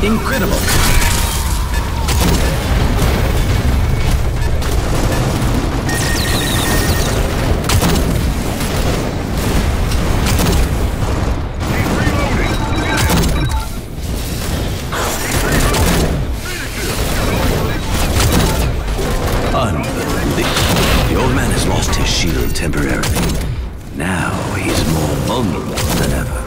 Incredible! Unbelievable. The old man has lost his shield temporarily. Now he's more vulnerable than ever.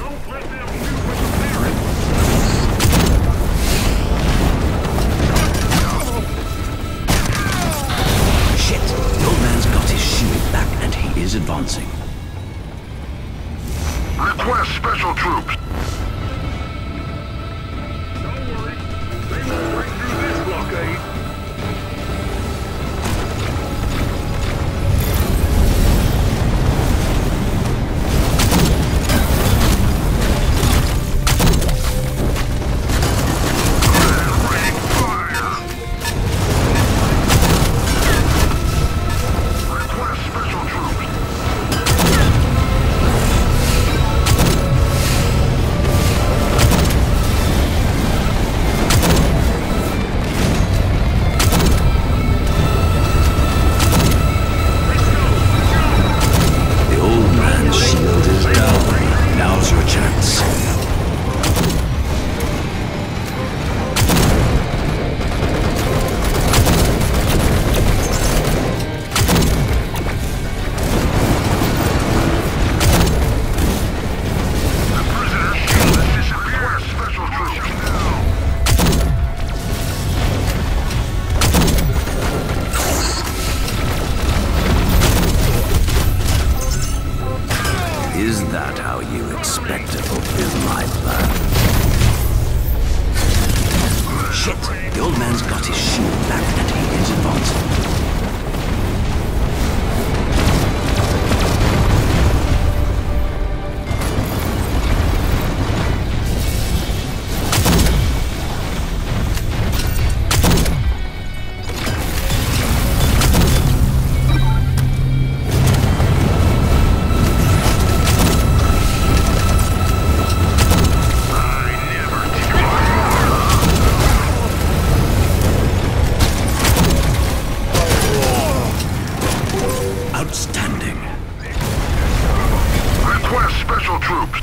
Shit! The old man's got his shield back and he is advancing. Request special troops. Don't worry. They will break through this blockade. Is that how you expect to fulfill my plan? Shit! The old man's got his shield back and he is advancing. Outstanding. Request special troops.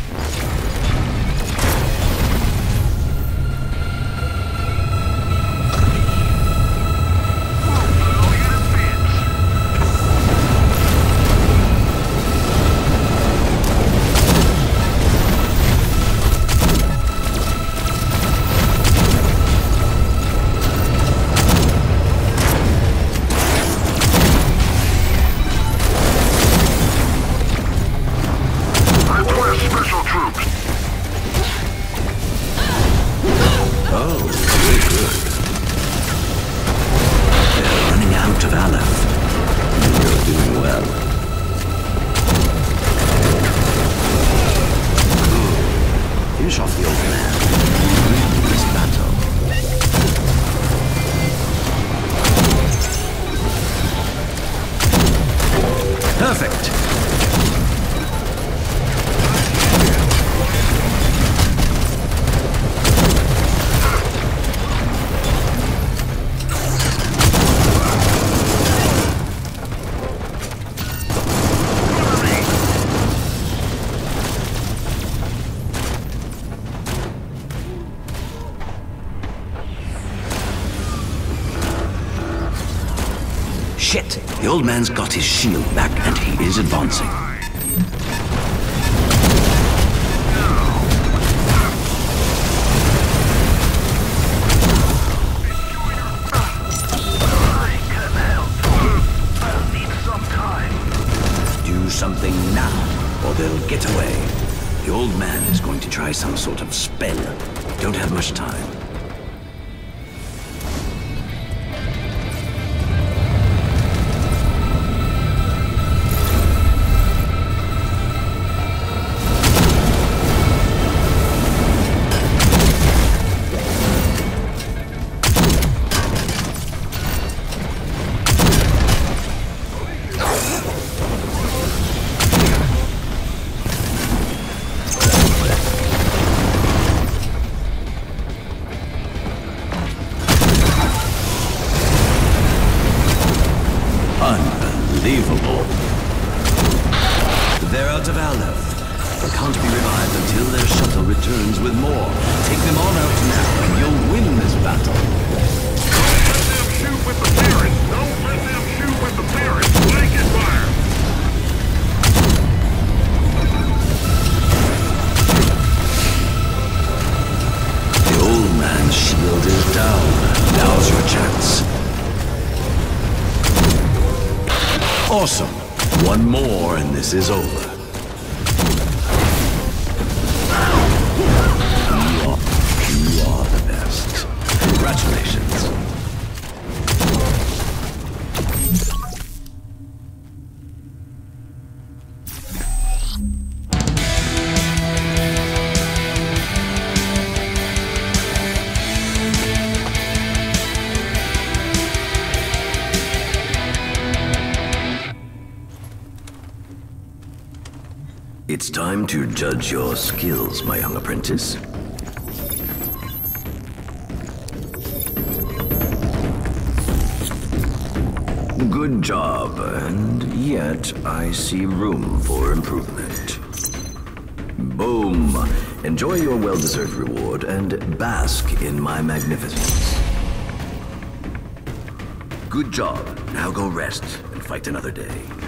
Special troops. Oh, very good. They're running out of Aleph. You're doing well. Good. Finish off the old man. Win this battle. Perfect. Shit! The old man's got his shield back and he is advancing. Do something now, or they'll get away. The old man is going to try some sort of spell. Don't have much time. the shuttle returns with more. Take them all out now, and you'll win this battle. Don't let them shoot with the parents! Don't let them shoot with the parents! Blanket fire! The old man's shield is down. Now's your chance. Awesome. One more and this is over. You are the best. Congratulations. It's time to judge your skills, my young apprentice. Good job, and yet I see room for improvement. Boom! Enjoy your well-deserved reward and bask in my magnificence. Good job. Now go rest and fight another day.